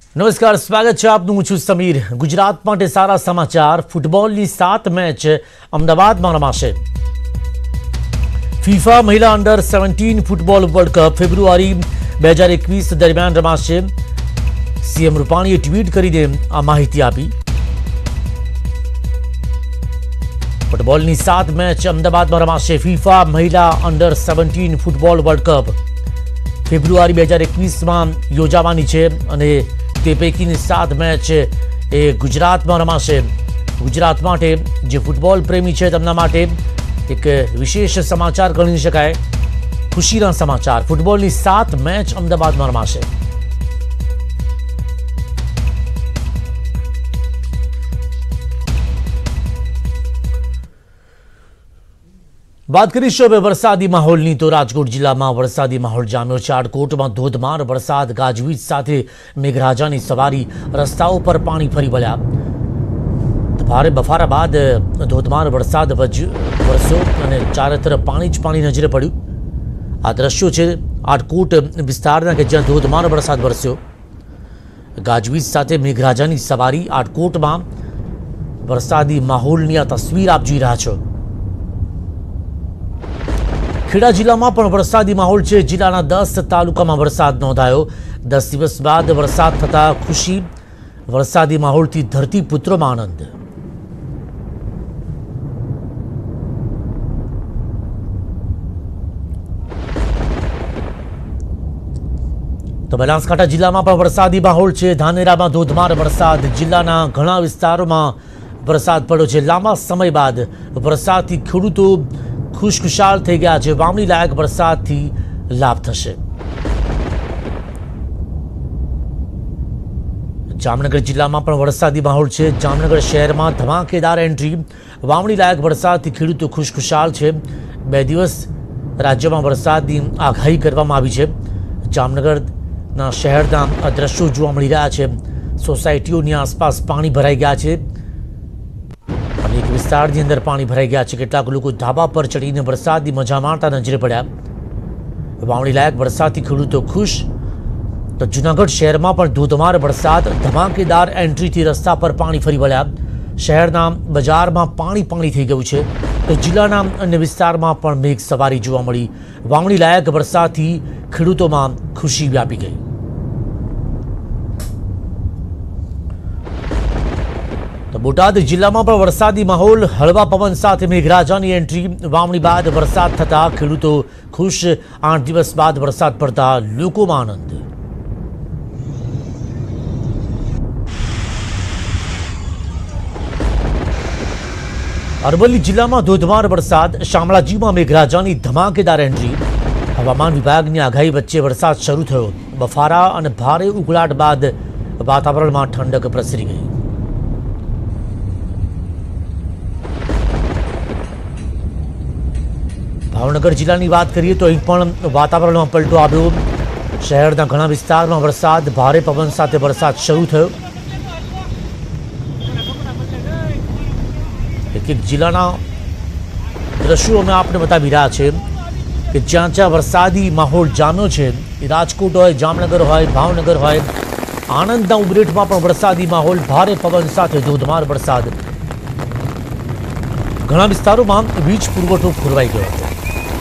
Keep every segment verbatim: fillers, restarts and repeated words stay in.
નમસ્કાર, સ્વાગત છે આપનું. હું છું સમીર. ગુજરાત માટે સારા સમાચાર. ફૂટબોલની સાત મેચ અમદાવાદમાં રમાશે. ફીફા મહિલા under seventeen football world cup February બે હજાર એકવીસ દરમિયાન રમાશે. સીએમ રૂપાણીએ ટ્વીટ કરીને આ માહિતી આપી. ફૂટબોલની સાત મેચ અમદાવાદમાં રમાશે. ફીફા મહિલા under seventeen football world cup February બે હજાર એકવીસમાં યોજાવાની છે અને તે પૈકીની સાત મેચ એ ગુજરાતમાં રમાશે. ગુજરાત માટે જે ફૂટબોલ પ્રેમી છે તેમના માટે એક વિશેષ સમાચાર ગણી શકાય, ખુશીના સમાચાર. ફૂટબોલની સાત મેચ અમદાવાદમાં રમાશે. વાત કરીશું હવે વરસાદી માહોલની. તો રાજકોટ જિલ્લામાં વરસાદી માહોલ જામ્યો છે. આટકોટમાં ધોધમાર વરસાદ, ગાજવીજ સાથે મેઘરાજાની સવારી. રસ્તાઓ પર પાણી ફરી વળ્યા. ભારે બફારા બાદ ધોધમાર વરસાદ વરસ્યો અને ચારે તરફ પાણી જ પાણી નજરે પડ્યું. આ દ્રશ્યો છે આટકોટ વિસ્તારના કે જ્યાં ધોધમાર વરસાદ વરસ્યો. ગાજવીજ સાથે મેઘરાજાની સવારી. આટકોટમાં વરસાદી માહોલની આ તસવીર આપ જોઈ રહ્યા છો. ખેડા જિલ્લામાં પણ વરસાદી માહોલ છે. જિલ્લાના દસ તાલુકામાં વરસાદ નોંધાયો. દસ દિવસ બાદ વરસાદ થતા ખુશી. વરસાદી માહોલથી ધરતીપુત્રોમાં આનંદ. તો બનાસકાંઠા જિલ્લામાં પણ વરસાદી માહોલ છે. ધાનેરામાં ધોધમાર વરસાદ. જિલ્લાના ઘણા વિસ્તારોમાં વરસાદ પડ્યો છે. લાંબા સમય બાદ વરસાદથી ખેડૂતો ખુશખુશાલ થઈ ગયા છે. વાવણી લાયક વરસાદથી લાભ થશે. જામનગર જિલ્લામાં પણ વરસાદી માહોલ છે. જામનગર શહેરમાં ધમાકેદાર એન્ટ્રી. વાવણી લાયક વરસાદથી ખેડૂતો ખુશખુશાલ છે. બે દિવસ રાજ્યમાં વરસાદની આગાહી કરવામાં આવી છે. જામનગરના શહેરના આ દ્રશ્યો જોવા મળી રહ્યા છે. સોસાયટીઓની આસપાસ પાણી ભરાઈ ગયા છે. અનેક વિસ્તારની અંદર પાણી ભરાઈ ગયા છે. કેટલાક લોકો ધાબા પર ચડીને વરસાદની મજા માણતા નજરે પડ્યા. વાવણી લાયક વરસાદથી ખેડૂતો ખુશ. તો જૂનાગઢ શહેરમાં પણ ધોધમાર વરસાદ, ધમાકેદાર એન્ટ્રીથી રસ્તા પર પાણી ફરી વળ્યા. શહેરના બજારમાં પાણી પાણી થઈ ગયું છે. તો જિલ્લાના અન્ય વિસ્તારમાં પણ મેઘ સવારી જોવા મળી. વાવણી લાયક વરસાદથી ખેડૂતોમાં ખુશી વ્યાપી ગઈ. તો બોટાદ જિલ્લામાં પણ વરસાદી માહોલ. હળવા પવન સાથે મેઘરાજાની એન્ટ્રી. વાવણી બાદ વરસાદ થતા ખેડૂતો ખુશ. આઠ દિવસ બાદ વરસાદ પડતા લોકોમાં આનંદ. અરવલ્લી જિલ્લામાં ધોધમાર વરસાદ. શામળાજીમાં મેઘરાજાની ધમાકેદાર એન્ટ્રી. હવામાન વિભાગની આગાહી વચ્ચે વરસાદ શરૂ થયો. બફારા અને ભારે ઉકળાટ બાદ વાતાવરણમાં ઠંડક પ્રસરી ગઈ. ભાવનગર જિલ્લાની વાત કરીએ તો અહીં પણ વાતાવરણમાં પલટો આવ્યો. શહેરના ઘણા વિસ્તારમાં વરસાદ, ભારે પવન સાથે વરસાદ શરૂ થયો. એક એક જિલ્લાના દ્રશ્યો અમે આપને બતાવી રહ્યા છે કે જ્યાં જ્યાં વરસાદી માહોલ જામ્યો છે. રાજકોટ હોય, જામનગર હોય, ભાવનગર હોય, આણંદના ઉમરેઠમાં પણ વરસાદી માહોલ. ભારે પવન સાથે ધોધમાર વરસાદ. ઘણા વિસ્તારોમાં વીજ પુરવઠો ખોરવાઈ ગયો હતો.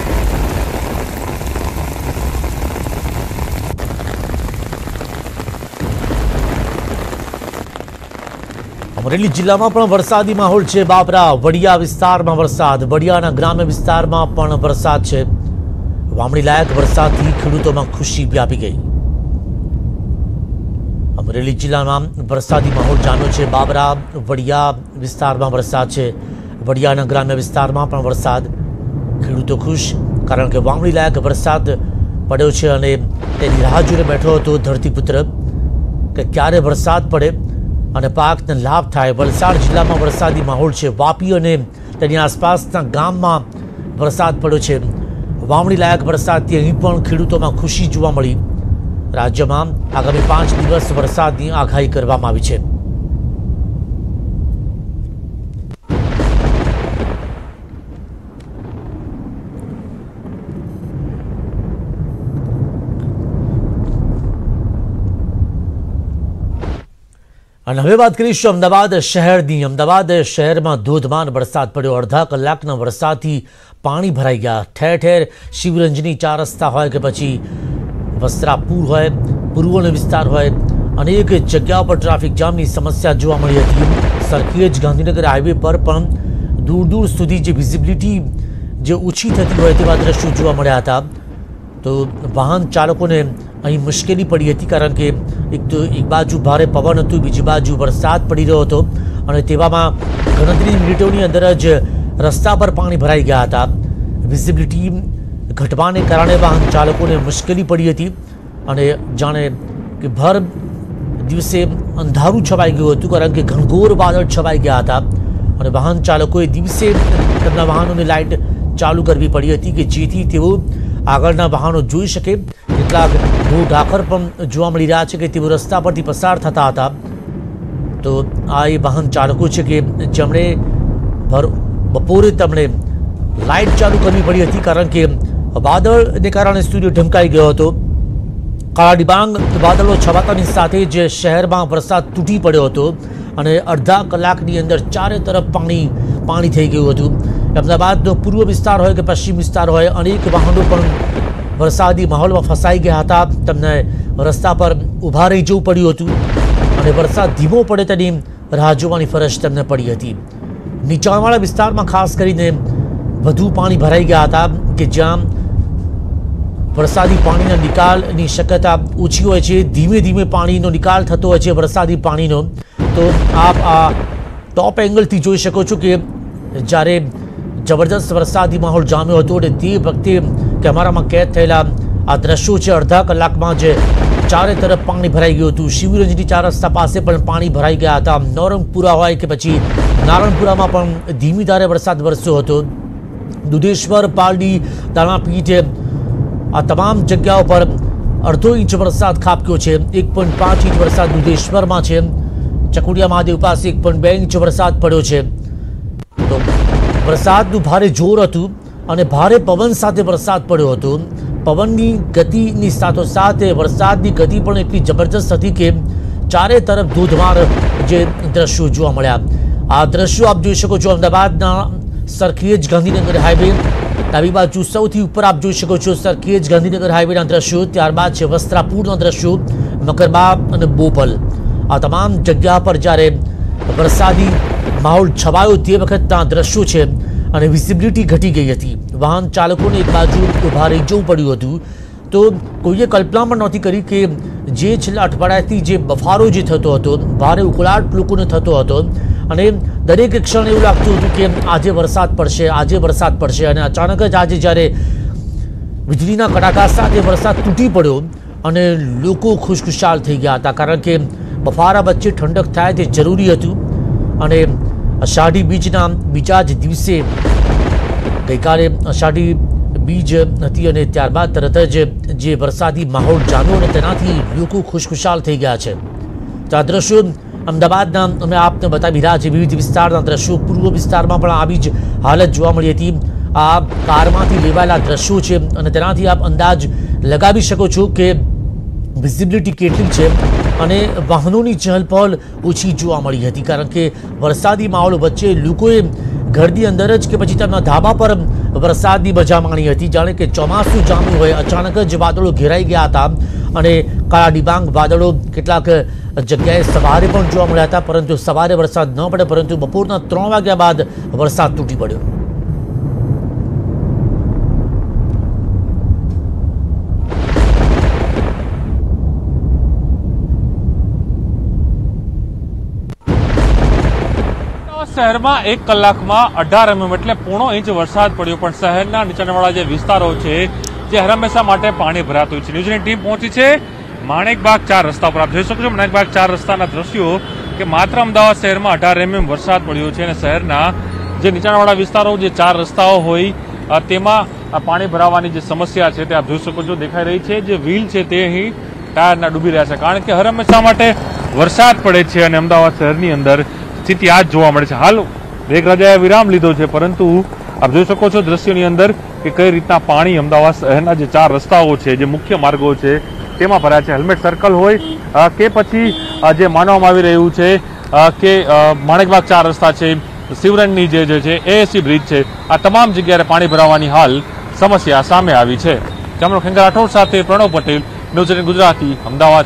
અમરેલી જિલ્લામાં પણ વરસાદી માહોલ છે. બાબરા વડિયા વિસ્તારમાં વરસાદ. વડિયાના ગ્રામ્ય વિસ્તારમાં પણ વરસાદ છે. વાવણી લાયક વરસાદથી ખેડૂતોમાં ખુશી વ્યાપી ગઈ. અમરેલી જિલ્લામાં વરસાદી માહોલ જામ્યો છે. બાબરા વડિયા વિસ્તારમાં વરસાદ છે. વડિયાના ગ્રામ્ય વિસ્તારમાં પણ વરસાદ. ખેડૂતો ખુશ, કારણ કે વાવણી લાયક વરસાદ પડ્યો છે અને તેની રાહ જોઈને બેઠો હતો ધરતીપુત્ર કે ક્યારે વરસાદ પડે અને પાકને લાભ થાય. વલસાડ જિલ્લામાં વરસાદી માહોલ છે. વાપી અને તેની આસપાસના ગામમાં વરસાદ પડ્યો છે. વાવણી લાયક વરસાદથી અહીં પણ ખેડૂતોમાં ખુશી જોવા મળી. રાજ્યમાં આગામી પાંચ દિવસ વરસાદની આગાહી કરવામાં આવી છે. અને હવે વાત કરીશું અમદાવાદ શહેરની. અમદાવાદ શહેરમાં ધોધમાર વરસાદ પડ્યો. અડધા કલાકના વરસાદથી પાણી ભરાઈ ગયા. ઠેર ઠેર શિવરંજની ચાર રસ્તા હોય કે પછી વસ્ત્રાપુર હોય, પૂર્વનો વિસ્તાર હોય, અનેક જગ્યાઓ પર ટ્રાફિક જામની સમસ્યા જોવા મળી હતી. સરખેજ ગાંધીનગર હાઈવે પર પણ દૂર દૂર સુધી જે વિઝિબિલિટી જે ઓછી થતી હોય તેવા દ્રશ્યો જોવા મળ્યા હતા. તો વાહન ચાલકોને અહીં મુશ્કેલી પડી હતી, કારણ કે એક તો એક બાજુ ભારે પવન હતું, બીજી બાજુ વરસાદ પડી રહ્યો હતો અને તેવામાં ગણતરીની મિનિટોની અંદર જ રસ્તા પર પાણી ભરાઈ ગયા હતા. વિઝિબિલિટી ઘટવાને કારણે વાહન ચાલકોને મુશ્કેલી પડી હતી અને જાણે કે ભર દિવસે અંધારું છવાઈ ગયું હતું, કારણ કે ઘનઘોર વાદળ છવાઈ ગયા હતા અને વાહન ચાલકોએ દિવસે તેમના વાહનોની લાઇટ ચાલુ કરવી પડી હતી કે જેથી તેઓ આગળના વાહનો જોઈ શકે. કેટલાક ઢોર ઢાંખર પણ જોવા મળી રહ્યા છે કે તેઓ રસ્તા પરથી પસાર થતા હતા. તો આ એ વાહન ચાલકો છે કે જેમણે ભર બપોરે તેમણે લાઇટ ચાલુ કરવી પડી હતી, કારણ કે વાદળને કારણે સૂર્ય ઢંકાઈ ગયો હતો. કાળા ડિબાંગ વાદળો છવાતાની સાથે જ શહેરમાં વરસાદ તૂટી પડ્યો હતો અને અડધા કલાકની અંદર ચારે તરફ પાણી પાણી થઈ ગયું હતું. અમદાવાદનો પૂર્વ વિસ્તાર હોય કે પશ્ચિમ વિસ્તાર હોય, અનેક વાહનો પણ વરસાદી માહોલમાં ફસાઈ ગયા હતા. તેમને રસ્તા પર ઊભા રહી જવું પડ્યું હતું અને વરસાદ ધીમો પડે તેની રાહ જોવાની ફરજ તેમને પડી હતી. નીચાણવાળા વિસ્તારમાં ખાસ કરીને વધુ પાણી ભરાઈ ગયા હતા કે જ્યાં વરસાદી પાણીના નિકાલની શક્યતા ઓછી હોય છે. ધીમે ધીમે પાણીનો નિકાલ થતો હોય છે વરસાદી પાણીનો. તો આપ આ ટોપ એંગલથી જોઈ શકો છો કે જ્યારે જબરદસ્ત વરસાદી માહોલ જામ્યો હતો અને તે વખતે કેમેરામાં કેદ થયેલા આ દ્રશ્યો છે. અડધા કલાકમાં જ ચારે તરફ પાણી ભરાઈ ગયું હતું. શિવરંજની ચાર રસ્તા પાસે પણ પાણી ભરાઈ ગયા હતા. નવરંગપુરા હોય કે પછી નારણપુરામાં પણ ધીમી ધારે વરસાદ વરસ્યો હતો. દુધેશ્વર, પાલડી, દાણાપીઠ, આ તમામ જગ્યાઓ પર અડધો ઇંચ વરસાદ ખાબક્યો છે. એક પોઈન્ટ પાંચ ઇંચ વરસાદ દુધેશ્વરમાં છે. ચકુડિયા મહાદેવ પાસે એક પોઈન્ટ બે ઇંચ વરસાદ પડ્યો છે. તો વરસાદનું ભારે જોર હતું અને ભારે પવન સાથે વરસાદ પડ્યો હતો. પવનની ગતિની સાથોસાથ વરસાદની ગતિ પણ એટલી જબરજસ્ત હતી કે ચારે તરફ ધોધમાર જે દ્રશ્યો જોવા મળ્યા. આ દ્રશ્યો આપ જોઈ શકો છો અમદાવાદના સરખેજ ગાંધીનગર હાઈવે. ડાબી બાજુ સૌથી ઉપર આપ જોઈ શકો છો સરખેજ ગાંધીનગર હાઈવેના દ્રશ્યો. ત્યારબાદ છે વસ્ત્રાપુરના દ્રશ્યો, મકરબા અને બોપલ. આ તમામ જગ્યા પર જ્યારે વરસાદી માહોલ છવાયો તે વખતના દ્રશ્યો છે અને વિઝિબિલિટી ઘટી ગઈ હતી. વાહન ચાલકોને એક બાજુ ઊભા રહી જવું પડ્યું હતું. તો કોઈએ કલ્પના પણ નહોતી કરી કે જે છેલ્લા અઠવાડિયાથી જે બફારો જે થતો હતો, ભારે ઉકળાટ લોકોને થતો હતો અને દરેક ક્ષણ એવું લાગતું હતું કે આજે વરસાદ પડશે, આજે વરસાદ પડશે અને અચાનક જ આજે જ્યારે વીજળીના કડાકા સાથે વરસાદ તૂટી પડ્યો અને લોકો ખુશખુશાલ થઈ ગયા હતા, કારણ કે બફારા વચ્ચે ઠંડક થાય તે જરૂરી હતું. અને અષાઢી બીજના બીજા જ દિવસે ગઈકાલે અષાઢી બીજ હતી અને ત્યારબાદ તરત જ જે વરસાદી માહોલ જામ્યો અને તેનાથી લોકો ખુશખુશાલ થઈ ગયા છે. તો આ દ્રશ્યો અમદાવાદના અમે આપને બતાવી રહ્યા છીએ. વિવિધ વિસ્તારના દ્રશ્યો, પૂર્વ વિસ્તારમાં પણ આવી જ હાલત જોવા મળી હતી. આ કારમાંથી લેવાયેલા દ્રશ્યો છે અને તેનાથી આપ અંદાજ લગાવી શકો છો કે વિઝિબિલિટી કેટલી છે અને વાહનોની ચહલપહલ ઓછી જોવા મળી હતી, કારણ કે વરસાદી માહોલ વચ્ચે લોકોએ ઘરની અંદર જ કે પછી તેમના ધાબા પર વરસાદની મજા માણી હતી. જાણે કે ચોમાસું જામ્યું હોય. અચાનક જ વાદળો ઘેરાઈ ગયા હતા અને કાળા ડિબાંગ વાદળો કેટલાક જગ્યાએ સવારે પણ જોવા મળ્યા હતા, પરંતુ સવારે વરસાદ ન પડે, પરંતુ બપોરના ત્રણ વાગ્યા બાદ વરસાદ તૂટી પડ્યો. શહેરમાં એક કલાકમાં અઢાર એમએમ એટલે પોણો ઇંચ વરસાદ પડ્યો, પણ શહેરના નીચાણવાળા જે વિસ્તારો છે જે હંમેશા માટે પાણી ભરાતું છે. ન્યૂઝની ટીમ પહોંચી છે માણેકબાગ ચાર રસ્તા પર. આપ જોઈ શકો છો માણેકબાગ ચાર રસ્તાના દ્રશ્યો કે માત્ર અમદાવાદ શહેરમાં અઢાર એમએમ વરસાદ પડ્યો છે અને શહેરના જે નીચાણવાળા વિસ્તારો, જે ચાર રસ્તાઓ હોય તેમાં પાણી ભરાવાની જે સમસ્યા છે તે આપ જોઈ શકો છો દેખાઈ રહી છે. જે વ્હીલ છે તે અહીં ટાયરના ડૂબી રહ્યા છે, કારણ કે હર હંમેશા માટે વરસાદ પડે છે અને અમદાવાદ શહેરની અંદર સ્થિતિ આ જ જોવા મળે છે. હાલ મેઘરાજાએ વિરામ લીધો છે, પરંતુ આપ જોઈ શકો છો દ્રશ્યોની અંદર કે કઈ રીતના પાણી અમદાવાદ શહેરના જે ચાર રસ્તાઓ છે, જે મુખ્ય માર્ગો છે તેમાં ભરાયા છે. હેલ્મેટ સર્કલ હોય કે પછી જે માનવામાં આવી રહ્યું છે કે માણેકબાગ ચાર રસ્તા છે, શિવરણની જે છે એએસસી બ્રિજ છે, આ તમામ જગ્યાએ પાણી ભરાવાની હાલ સમસ્યા સામે આવી છે. કેમેરો ખેંગર રાઠોડ સાથે પ્રણવ પટેલ, ન્યૂઝ એટીન ગુજરાતી, અમદાવાદ.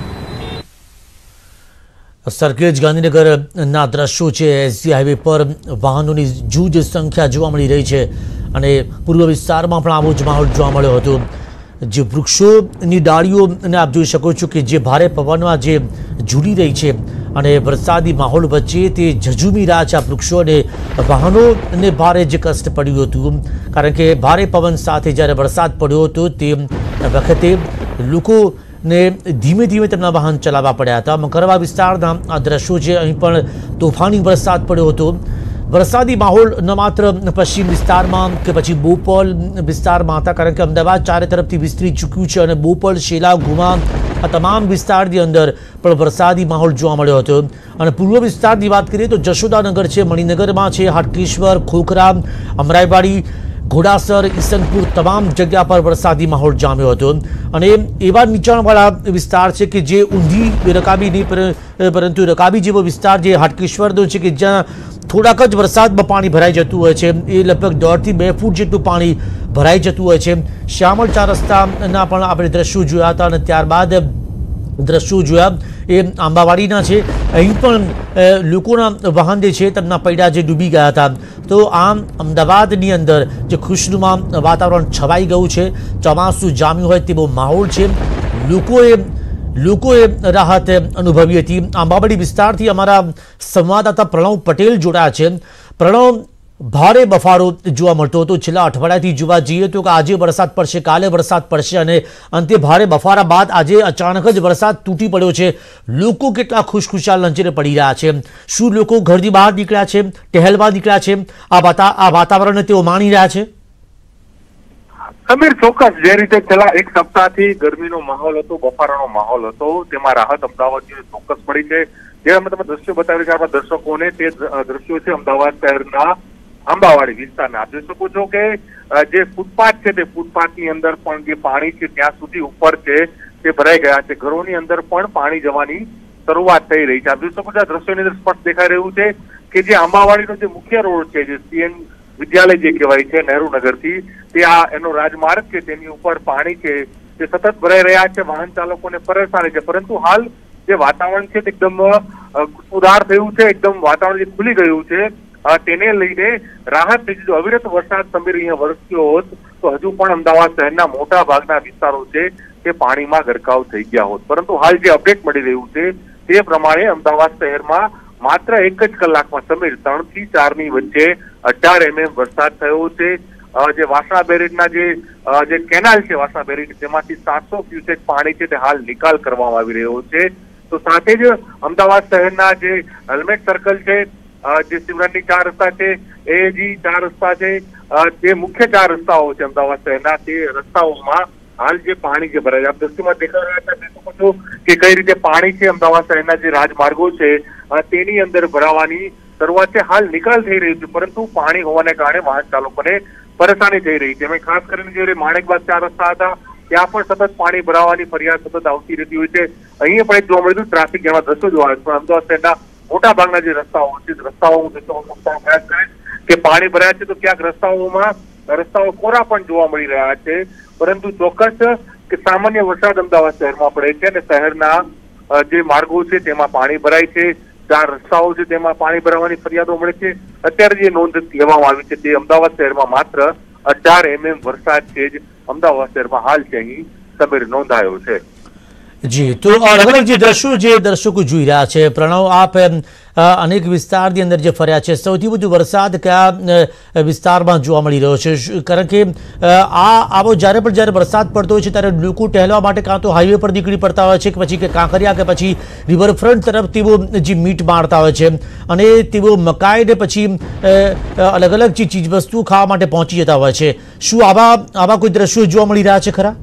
સરખેજ ગાંધીનગરના દ્રશ્યો છે. એસજી હાઈવે પર વાહનોની જૂજ સંખ્યા જોવા મળી રહી છે અને પૂર્વ વિસ્તારમાં પણ આવો જ માહોલ જોવા મળ્યો હતો. જે વૃક્ષોની ડાળીઓને આપ જોઈ શકો છો કે જે ભારે પવનમાં જે ઝૂલી રહી છે અને વરસાદી માહોલ વચ્ચે તે ઝઝૂમી રહ્યા છે આ વૃક્ષો, અને વાહનોને ભારે જે કષ્ટ પડ્યું હતું કારણ કે ભારે પવન સાથે જ્યારે વરસાદ પડ્યો હતો તે વખતે લોકો ને ધીમે ધીમે તેમના વાહન ચલાવવા પડ્યા હતા. મકરવા વિસ્તારના આ દ્રશ્યો છે. અહીં પણ તોફાની વરસાદ પડ્યો હતો. વરસાદી માહોલ ન માત્ર પશ્ચિમ વિસ્તારમાં કે પછી બોપલ વિસ્તારમાં હતા કારણ કે અમદાવાદ ચારે તરફથી વિસ્તરી ચૂક્યું છે અને બોપલ, શેલા, ગુમા આ તમામ વિસ્તારની અંદર પણ વરસાદી માહોલ જોવા મળ્યો હતો. અને પૂર્વ વિસ્તારની વાત કરીએ તો જશોદાનગર છે, મણિનગરમાં છે, હાટકેશ્વર, ખોખરા, અમરાઈવાડી, ઘોડાસર, ઈસનપુર તમામ જગ્યા પર વરસાદી માહોલ જામ્યો હતો. અને એવા નીચાણવાળા વિસ્તાર છે કે જે ઊંધી રકાબી નહીં પરંતુ રકાબી જેવો વિસ્તાર જે હાટકેશ્વરનો છે કે જ્યાં થોડાક જ વરસાદમાં પાણી ભરાઈ જતું હોય છે. એ લગભગ દોઢથી બે ફૂટ જેટલું પાણી ભરાઈ જતું હોય છે. શ્યામળ ચાર રસ્તાના પણ આપણે દ્રશ્યો જોયા હતા અને ત્યારબાદ દ્રશ્યો જોયા એ આંબાવાડીના છે. અહીં પણ લોકોના વાહન જે છે તેમના પૈડા જે ડૂબી ગયા હતા. તો આમ અમદાવાદની અંદર જે ખુશનુમા વાતાવરણ છવાઈ ગયું છે, ચોમાસું જામ્યું હોય તેવો માહોલ છે. લોકોએ લોકોએ રાહત અનુભવી હતી. આંબાવાડી વિસ્તારથી અમારા સંવાદદાતા પ્રણવ પટેલ જોડાયા છે. પ્રણવ, ભારે બફારો જોવા મળતો હતો છેલ્લા અઠવાડિયાથી જોવા જઈએ તો કે આજે વરસાદ પડશે, કાલે વરસાદ પડશે અને અંતે ભારે બફારા બાદ આજે અચાનક જ વરસાદ તૂટી પડ્યો છે. લોકો કેટલા ખુશખુશાલ નજરે પડી રહ્યા છે. શું લોકો ઘરની બહાર નીકળ્યા છે, ટહેલવા નીકળ્યા છે, આ વાતા આ વાતાવરણને તેઓ માણી રહ્યા છે? સમીર, ચોક્કસ જે રીતે છેલ્લા એક સપ્તાહથી ગરમીનો માહોલ હતો, બફારાનો માહોલ હતો, તેમાં રાહત અમદાવાદની ચોક્કસ પડી છે. જે અમે તમે દ્રશ્યો બતાવી છે આપણા દર્શકોને, તે દ્રશ્યો છે અમદાવાદ શહેરના આંબાવાડી વિસ્તારના. આપ જોઈ શકો છો કે જે ફૂટપાથ છે તે ફૂટપાથની અંદર પણ જે પાણી છે ત્યાં સુધી ઉપર છે તે ભરાઈ ગયા છે. ઘરોની અંદર પણ પાણી જવાની શરૂઆત થઈ રહી છે. આપ જોઈ શકો છો આ દ્રશ્યોની અંદર સ્પષ્ટ દેખાઈ રહ્યું છે કે જે આંબાવાડીનો જે મુખ્ય રોડ છે, જે સીએન વિદ્યાલય જે કહેવાય છે નહેરુ નગરથી, તે આ એનો રાજમાર્ગ છે તેની ઉપર પાણી છે તે સતત ભરાઈ રહ્યા છે. વાહન ચાલકોને પરેશાની છે. પરંતુ હાલ જે વાતાવરણ છે તે એકદમ સુધાર થયું છે, એકદમ વાતાવરણ જે ખુલી ગયું છે તેને લઈને રાહત થઈ. જો અવિરત વરસાદ સમીર અહીંયા વરસ્યો હોત તો હજુ પણ અમદાવાદ શહેરના મોટા ભાગના વિસ્તારો છે તે પાણીમાં ગરકાવ થઈ ગયા હોત. પરંતુ હાલ જે અપડેટ મળી રહ્યું છે તે પ્રમાણે અમદાવાદ શહેરમાં માત્ર એક જ કલાકમાં સમીર ત્રણ થી ચાર ની વચ્ચે અઢાર એમએમ વરસાદ થયો છે. જે વાસણા બેરેજના જે જે કેનાલ છે વાસણા બેરેજ, તેમાંથી સાતસો ક્યુસેક પાણી છે તે હાલ નિકાલ કરવામાં આવી રહ્યો છે. તો સાથે જ અમદાવાદ શહેરના જે હેલ્મેટ સર્કલ છે, જે શિવરણની ચાર રસ્તા છે, એજી ચાર રસ્તા છે, જે મુખ્ય ચાર રસ્તાઓ છે અમદાવાદ શહેરના, તે રસ્તાઓમાં હાલ જે પાણી જે ભરાય આપ દ્રશ્યમાં દેખાઈ રહ્યા છે કે કઈ રીતે પાણી છે અમદાવાદ શહેરના જે રાજમાર્ગો છે તેની અંદર ભરાવાની શરૂઆત છે. હાલ નિકાલ થઈ રહ્યું છે પરંતુ પાણી હોવાને કારણે વાહન ચાલકોને પરેશાની થઈ રહી છે. ખાસ કરીને જે માણેકબાગ ચાર રસ્તા હતા ત્યાં પણ સતત પાણી ભરાવાની ફરિયાદ સતત આવતી રહેતી હોય છે. અહીંયા પણ એક જોવા મળ્યું ટ્રાફિક જેવા દ્રશ્યો જોવા પણ અમદાવાદ શહેરના મોટા ભાગના જે રસ્તાઓ છે રસ્તાઓ કે પાણી ભરાયા છે તો ક્યાંક રસ્તાઓમાં રસ્તાઓ કોરા પણ જોવા મળી રહ્યા છે. પરંતુ ચોક્કસ કે સામાન્ય વરસાદ અમદાવાદ શહેરમાં પડે છે અને શહેરના જે માર્ગો છે તેમાં પાણી ભરાય છે. ચાર રસ્તાઓ છે તેમાં પાણી ભરાવાની ફરિયાદો મળે છે. અત્યારે જે નોંધ લેવામાં આવી છે તે અમદાવાદ શહેરમાં માત્ર અઢાર એમએમ વરસાદ છે જ અમદાવાદ શહેરમાં હાલ છે અહીં સમીર નોંધાયો છે. જી, તો અલગ અલગ જે દ્રશ્યો જે દર્શકો જોઈ રહ્યા છે, પ્રણવ આપ અનેક વિસ્તારની અંદર જે ફર્યા છે, સૌથી વધુ વરસાદ કયા વિસ્તારમાં જોવા મળી રહ્યો છે? કારણ કે આ આવો જ્યારે પણ જ્યારે વરસાદ પડતો હોય છે ત્યારે લોકો ટહેલવા માટે કાં તો હાઈવે પર નીકળી પડતા હોય છે કે પછી કે કાંકરિયા કે પછી રિવરફ્રન્ટ તરફ તેઓ જે મીટ મારતા હોય છે અને તેઓ મકાઈ ને પછી અલગ અલગ જે ચીજવસ્તુઓ ખાવા માટે પહોંચી જતા હોય છે. શું આવા આવા કોઈ દ્રશ્યો જોવા મળી રહ્યા છે ખરા?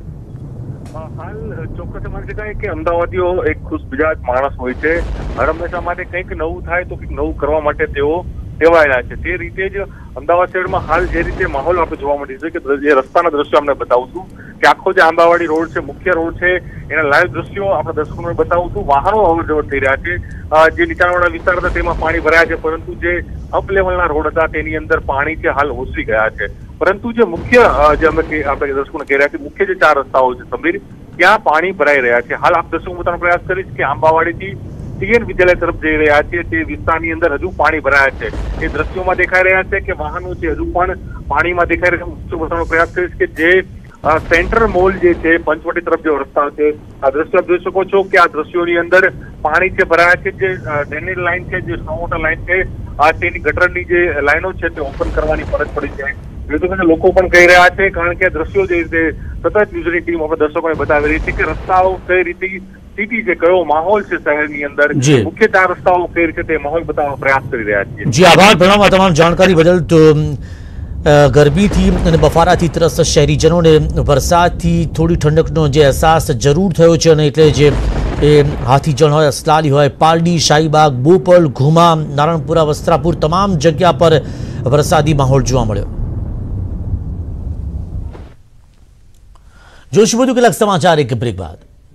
ચોક્કસ માની શકાય કે અમદાવાદીઓ એક ખુશ મિજાજ માણસ હોય છે. હર હંમેશા માટે કંઈક નવું થાય તો કંઈક નવું કરવા માટે તેઓ ટેવાયેલા છે. તે રીતે જ અમદાવાદ શહેરમાં હાલ જે રીતે માહોલ આપણે જોવા મળી છે કે જે રસ્તાના દ્રશ્યો અમને બતાવું છું કે આખો જે આંબાવાડી રોડ છે, મુખ્ય રોડ છે, એના લાઈવ દ્રશ્યો આપણે દર્શકોને બતાવું છું. વાહનો અવર જવર થઈ રહ્યા છે. જે નીચાણવાળા વિસ્તાર હતા તેમાં પાણી ભરાયા છે, પરંતુ જે અપ લેવલના રોડ હતા તેની અંદર પાણી છે હાલ ઓસરી ગયા છે. પરંતુ જે મુખ્ય જે અમે આપણે દર્શકોને કહી રહ્યા છીએ, મુખ્ય જે ચાર રસ્તાઓ છે સમીર, ત્યાં પાણી ભરાઈ રહ્યા છે. હાલ આપ દર્શકો બતાવવાનો પ્રયાસ કરીશ કે આંબાવાડીથી ટીએન વિદ્યાલય તરફ જઈ રહ્યા છે તે વિસ્તારની અંદર હજુ પાણી ભરાયા છે. એ દ્રશ્યોમાં દેખાઈ રહ્યા છે કે વાહનો છે હજુ પણ પાણીમાં દેખાઈ રહ્યા છે. બતાવવાનો પ્રયાસ કરીશ કે જે સેન્ટ્રલ મોલ જે છે પંચવટી તરફ જે રસ્તા છે, આ દ્રશ્યો આપ જોઈ શકો છો કે આ દ્રશ્યોની અંદર પાણી છે ભરાયા છે. જે ડ્રેનેજ લાઈન છે, જે સ્નો વોટર લાઈન છે, તેની ગટરની જે લાઈનો છે તે ઓપન કરવાની ફરજ પડી છે. લોકો પણ કહી રહ્યા છે, કારણ કે દ્રશ્યો જે રીતે સતત ન્યૂઝની ટીમ આપણે દર્શકોને બતાવી રહી છે કે રસ્તાઓ કઈ રીતે સ્થિતિ છે, કયો માહોલ છે શહેરની અંદર, મુખ્ય ચાર રસ્તાઓ કઈ રીતે તે માહોલ બતાવવાનો પ્રયાસ કરી રહ્યા છીએ. જી આભાર પ્રણવ, તમામ જાણકારી બદલ. તો ગરમીથી અને બફારાથી ત્રસ્ત શહેરીજનોને વરસાદથી થોડી ઠંડકનો જે અહેસાસ જરૂર થયો છે, અને એટલે જે એ હાથીજણ હોય, અસલાલી હોય, પાલડી, શાહીબાગ, બોપલ, ઘુમા, નારણપુરા, વસ્ત્રાપુર તમામ જગ્યા પર વરસાદી માહોલ જોવા મળ્યો. જોશું બધું કેટલાક સમાચાર એક બ્રેક બાદ.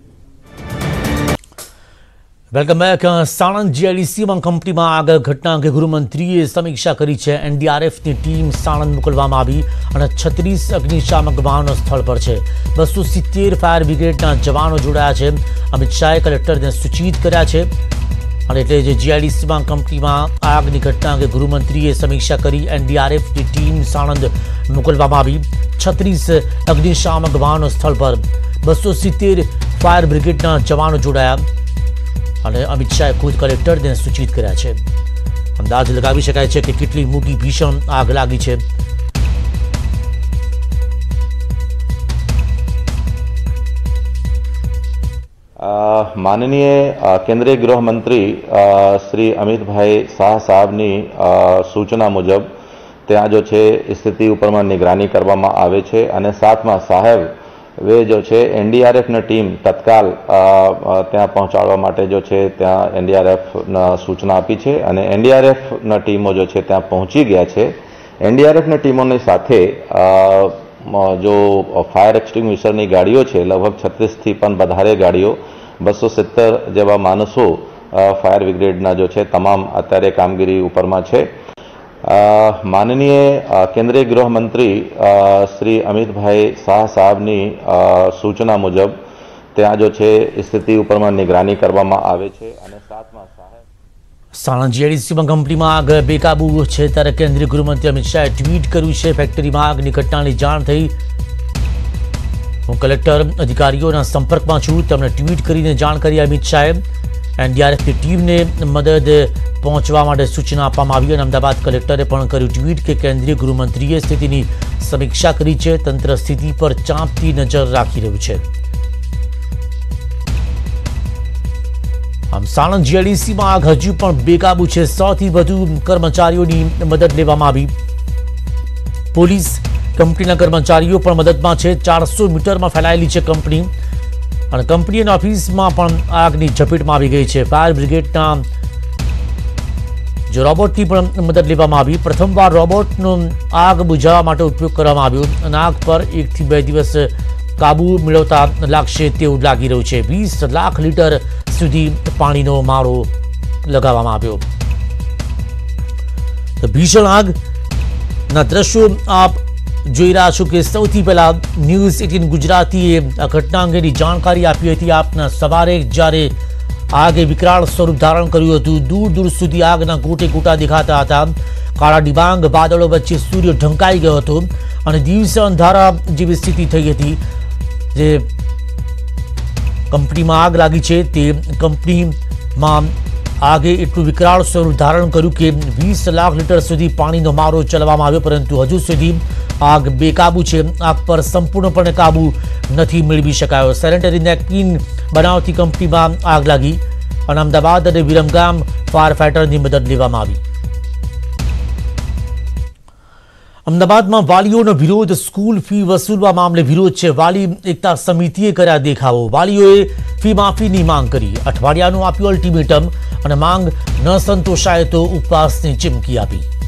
Welcome back. સાણંદ જીઆઈડીસીમાં કંપનીમાં આગળ ઘટના અંગે ગૃહમંત્રીએ સમીક્ષા કરી છે. એનડીઆરએફની ટીમ સાણંદ મોકલવામાં આવી અને છત્રીસ અગ્નિશામક વાહનો સ્થળ પર છે. બસો સિત્તેર ફાયર બ્રિગેડના જવાનો જોડાયા છે. અમિત શાહે કલેક્ટરને સૂચિત કર્યા છે. અને એટલે જે જીઆઈડીસીમાં કંપનીમાં આગની ઘટના અંગે ગૃહમંત્રીએ સમીક્ષા કરી. એનડીઆરએફની ટીમ સાણંદ મોકલવામાં આવી. છત્રીસ અગ્નિશામક વાહનો સ્થળ પર, બસો સિત્તેર ફાયર બ્રિગેડના જવાનો જોડાયા અને અમિત શાહે ખુદ કલેક્ટરને સૂચિત કર્યા છે. અંદાજ લગાવી શકાય છે કે કેટલી મોટી ભીષણ આગ લાગી છે. माननीय केंद्रीय गृह मंत्री श्री अमितभाई शाह साहबनी सूचना मुजब ત્યાં જો છે સ્થિતિ ઉપરમાં નિગરાની કરવામાં આવે છે અને સાથમાં સાહેબ વે જો છે એનડીઆરએફની ટીમ તત્કાલ ત્યાં પહોંચાડવા માટે જો છે ત્યાં એનડીઆરએફના સૂચના આપી છે અને એનડીઆરએફના ટીમો જો છે ત્યાં પહોંચી ગયા છે. એનડીઆરએફની ટીમોની સાથે જો ફાયર એક્સટિંગ્વિશરની ગાડીઓ છે લગભગ છત્રીસથી પણ વધારે ગાડીઓ, બસો સિત્તેર જેવા માણસો ફાયર બ્રિગેડના જો છે તમામ અત્યારે કામગીરી ઉપરમાં છે. માનનીય કેન્દ્રીય ગૃહમંત્રી શ્રી અમિતભાઈ શાહ સાહેબની સૂચના મુજબ ત્યાં જો છે સ્થિતિ ઉપરમાં નિગરાની કરવામાં આવે છે અને સાથમાં સાહેબ સાણંદ જીઆઈડીસીમાં કંપનીમાં આગ બેકાબુ છે ત્યારે કેન્દ્રીય ગૃહમંત્રી અમિત શાહે ટ્વીટ કર્યું છે. ફેક્ટરીમાં આગની ઘટનાની જાણ થઈ. હું કલેક્ટર અધિકારીઓના સંપર્કમાં છું, તેમણે ટ્વીટ કરીને જાણ કરી. અમિત શાહે એનડીઆરએફની ટીમને મદદ પહોંચવા માટે સૂચના આપવામાં આવી અને અમદાવાદ કલેક્ટરે પણ કર્યું ટ્વીટ કે કેન્દ્રીય ગૃહમંત્રીએ સ્થિતિની સમીક્ષા કરી છે. તંત્ર સ્થિતિ પર ચાંપતી નજર રાખી રહ્યું છે. આમ સાણંદ જીઆઈડીસીમાં આગ હજુ પણ બેકાબુ છે. સૌથી વધુ કર્મચારીઓની મદદ લેવામાં આવી. પોલીસ કંપનીના કર્મચારીઓ પણ મદદમાં છે. ચારસો મીટરમાં ફેલાયેલી છે કંપની અને કંપની અને ઓફિસમાં પણ આગની ઝપેટમાં આવી ગઈ છે. ફાયર બ્રિગેડના જો રોબોટની પણ મદદ લેવામાં આવી. પ્રથમવાર રોબોટનો આગ બુઝાવવા માટે ઉપયોગ કરવામાં આવ્યો અને આગ પર એકથી બે દિવસ કાબુ મેળવતા લાગશે તેવું લાગી રહ્યું છે. વીસ લાખ લીટર સુધી પાણીનો મારો લગાવવામાં આવ્યો. તો ભીષણ આગના દ્રશ્યો આપ જોઈ રહ્યા છો કે સૌથી પહેલા ન્યૂઝ એટીન ગુજરાતીએ આ ઘટના અંગેની જાણકારી આપી હતી. આપના સવારે જ્યારે આગે વિકરાળ સ્વરૂપ ધારણ કર્યું હતું, દૂર દૂર સુધી આગના ગોટે ગોટા દેખાતા હતા. કાળા ડિબાંગ વાદળો વચ્ચે સૂર્ય ઢંકાઈ ગયો હતો અને દિવસે અંધારા જેવી સ્થિતિ થઈ હતી. જે કંપનીમાં આગ લાગી છે તે કંપનીમાં આગે એટલું વિકરાળ સ્વરૂપ ધારણ કર્યું કે વીસ લાખ લીટર સુધી પાણીનો મારો ચલાવવામાં આવ્યો, પરંતુ હજુ સુધી આગ બેકાબુ છે. આગ પર સંપૂર્ણપણે કાબુ નથી મેળવી શકાયો. સેનેટરી નેપકિન બનાવતી કંપનીમાં આગ લાગી અને અમદાવાદ અને વિરમગામ ફાયર ફાઈટરની મદદ લેવામાં આવી. અમદાવાદમાં વાલીઓનો વિરોધ. સ્કૂલ ફી વસૂલવા મામલે વિરોધ છે. વાલી એકતા સમિતિએ કર્યા દેખાવો. વાલીઓએ ફી માફીની માંગ કરી. અઠવાડિયાનું આપ્યું અલ્ટિમેટમ અને માંગ ન સંતોષાય તો ઉપવાસની ચીમકી આપી.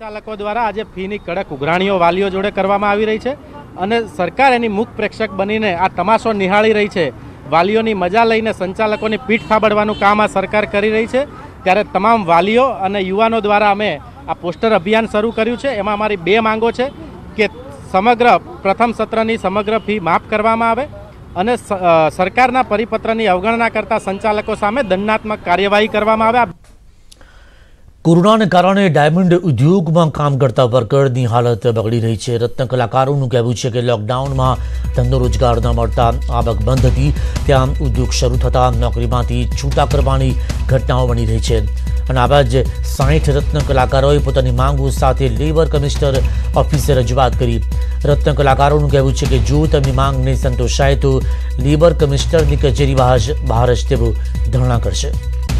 સંચાલકો દ્વારા આજે ફીની કડક ઉઘરાણીઓ વાલીઓ જોડે કરવામાં આવી રહી છે અને સરકાર એની મુખ પ્રેક્ષક બનીને આ તમાશો નિહાળી રહી છે। વાલીઓની મજા લઈને સંચાલકોની પીઠ થાબડવાનું કામ આ સરકાર કરી રહી છે। ત્યારે તમામ વાલીઓ અને યુવાનો દ્વારા અમે આ પોસ્ટર અભિયાન શરૂ કર્યું છે। એમાં અમારી બે માંગો છે કે સમગ્ર પ્રથમ સત્રની સમગ્ર ફી માફ કરવામાં આવે અને સરકારના પરિપત્રની અવગણના કરતા સંચાલકો સામે દંડાત્મક કાર્યવાહી કરવામાં આવે। કોરોનાને કારણે ડાયમંડ ઉદ્યોગમાં કામ કરતા વર્કરની હાલત બગડી રહી છે। રત્ન કલાકારોનું કહેવું છે કે લોકડાઉનમાં ધંધો રોજગાર ન મળતા આવક બંધ હતી, ત્યાં ઉદ્યોગ શરૂ થતાં નોકરીમાંથી છૂટા કરવાની ઘટનાઓ બની રહી છે અને આવા જ સાઠ રત્ન કલાકારોએ પોતાની માંગો સાથે લેબર કમિશનર ઓફિસે રજૂઆત કરી। રત્ન કલાકારોનું કહેવું છે કે જો તેમની માંગ નહીં સંતોષાય તો લેબર કમિશનરની કચેરી બહાર જ તેઓ ધરણા કરશે।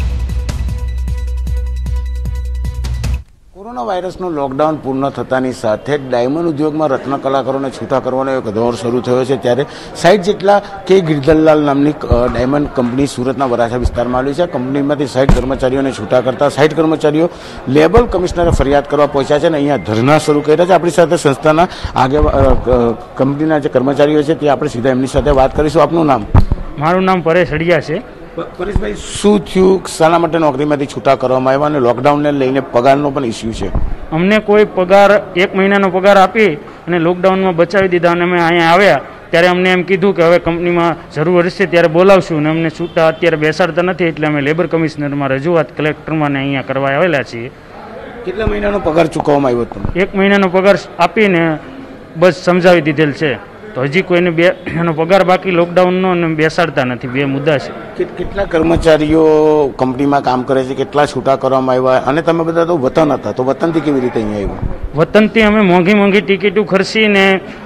કોરોના વાયરસનું લોકડાઉન પૂર્ણ થતાની સાથે ડાયમંડ ઉદ્યોગમાં રત્ન કલાકારોને છૂટા કરવાનો એક દોર શરૂ થયો છે। ત્યારે સાઠ જેટલા કે ગિરધરલાલ નામની ડાયમંડ કંપની સુરતના વરાછા વિસ્તારમાં આવી છે। કંપનીમાંથી સાઠ કર્મચારીઓને છૂટા કરતા સાઠ કર્મચારીઓ લેબર કમિશનરે ફરિયાદ કરવા પહોંચ્યા છે અને અહીંયા ધરણા શરૂ કર્યા છે। આપણી સાથે સંસ્થાના આગેવાન કંપનીના જે કર્મચારીઓ છે તે આપણે સીધા એમની સાથે વાત કરીશું। આપનું નામ? મારું નામ પરેશ અડિયા છે। પરેશભાઈ, શું થયું? શાના માટે નોકરીમાંથી છૂટા કરવામાં આવ્યા અને લોકડાઉનને લઈને પગારનો પણ ઇસ્યુ છે? અમને કોઈ પગાર એક મહિનાનો પગાર આપી અને લોકડાઉનમાં બચાવી દીધા અને અમે અહીંયા આવ્યા ત્યારે અમને એમ કીધું કે હવે કંપનીમાં જરૂર હશે ત્યારે બોલાવશું અને અમને છૂટા અત્યારે બેસાડતા નથી, એટલે અમે લેબર કમિશનરમાં રજૂઆત કલેક્ટરમાં ને અહીંયા કરવા આવેલા છીએ। કેટલા મહિનાનો પગાર ચૂકવવામાં આવ્યો હતો? એક મહિનાનો પગાર આપીને બસ સમજાવી દીધેલ છે, તો હજી કોઈને બે એનો પગાર બાકી લોકડાઉનનો અને બેસાડતા નથી। બે મુદ્દા છે। કેટલા કર્મચારીઓ કંપનીમાં કામ કરે છે? કેટલા છૂટા કરવામાં આવ્યા? અને તમે બધા તો વતન હતા, તો વતનથી કેવી રીતે અહીંયા આવ્યું? વતનથી અમે મોંઘી મોંઘી ટિકિટો ખર્ચીને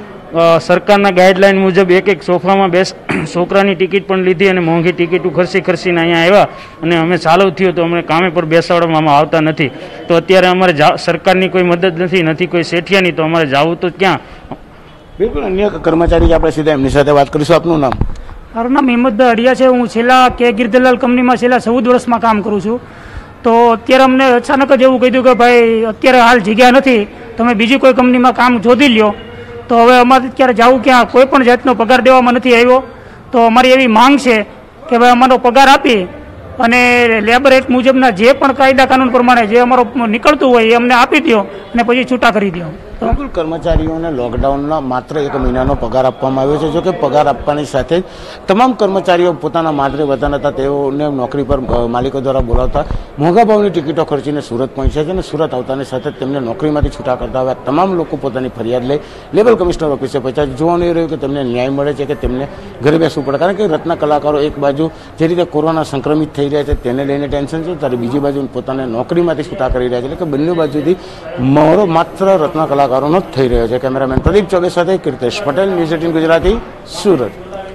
સરકારના ગાઈડલાઈન મુજબ એક એક સોફામાં બેસ છોકરાની ટિકિટ પણ લીધી અને મોંઘી ટિકિટો ખર્ચી ખર્ચીને અહીંયા આવ્યા અને અમે ચાલુ થયું તો અમને કામે પર બેસાડવામાં આવતા નથી। તો અત્યારે અમારે સરકારની કોઈ મદદ નથી, નથી કોઈ શેઠિયાની, તો અમારે જવું તો ક્યાં? બિલકુલ, અન્ય કર્મચારી આપણે સીધા એમની સાથે વાત કરીશું। આપનું નામ? મારું નામ હિંમતભાઈ અડિયા છે। હું છેલ્લા કે ગિરધરલાલ કંપનીમાં છેલ્લા ચૌદ વર્ષમાં કામ કરું છું। તો અત્યારે અમને અચાનક જ એવું કીધું કે ભાઈ અત્યારે હાલ જગ્યા નથી, તમે બીજી કોઈ કંપનીમાં કામ શોધી લ્યો। તો હવે અમારે અત્યારે જવું ક્યાં? કોઈ પણ જાતનો પગાર દેવામાં નથી આવ્યો। તો અમારી એવી માંગ છે કે ભાઈ અમારો પગાર આપી અને લેબર એક્ટ મુજબના જે પણ કાયદા કાનૂન પ્રમાણે જે અમારો નીકળતું હોય એ અમને આપી દો અને પછી છૂટા કરી દો। બિલકુલ, કર્મચારીઓને લોકડાઉનના માત્ર એક મહિનાનો પગાર આપવામાં આવ્યો છે। જો કે પગાર આપવાની સાથે તમામ કર્મચારીઓ પોતાના માદરે વતન હતા તેઓને નોકરી પર માલિકો દ્વારા બોલાવતા મોંઘા ભાવની ટિકિટો ખર્ચીને સુરત પહોંચ્યા છે અને સુરત આવતાની સાથે તેમને નોકરીમાંથી છૂટા કરતા આવ્યા તમામ લોકો પોતાની ફરિયાદ લઈ લેબર કમિશનર ઓફિસે પહોંચ્યા। જોવાનું એ રહ્યું કે તેમને ન્યાય મળે છે કે તેમને ઘરે બેસવું પડે, કારણ કે રત્ન કલાકારો એક બાજુ જે રીતે કોરોના સંક્રમિત થઈ રહ્યા છે તેને લઈને ટેન્શન છે, ત્યારે બીજી બાજુ પોતાને નોકરીમાંથી છૂટા કરી રહ્યા છે। એટલે કે બંને બાજુથી મારો માત્ર રત્ન કલાકાર થઈ રહ્યો છે। કેમેરામેન પ્રદીપ ચોબે સાથે કીર્તેશ પટેલ, ન્યૂઝ એટીન ગુજરાતી, સુરત।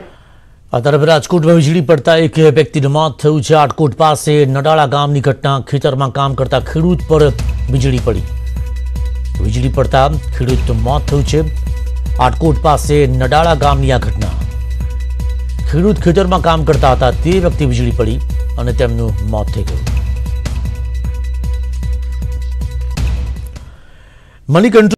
આ તરફ રાજકોટમાં વીજળી પડતા એક વ્યક્તિનું મોત થયું છે। આટકોટ પાસે નડાળા ગામની ઘટના। ખેતરમાં કામ કરતા ખેડૂત પર વીજળી પડી, વીજળી પડતા ખેડૂતનું મોત થયું છે। આટકોટ પાસે નડાળા ગામની આ ઘટના। ખેડૂત ખેતરમાં કામ કરતા હતા તે વખતે વીજળી પડી અને તેમનું મોત થઈ ગયું। Money control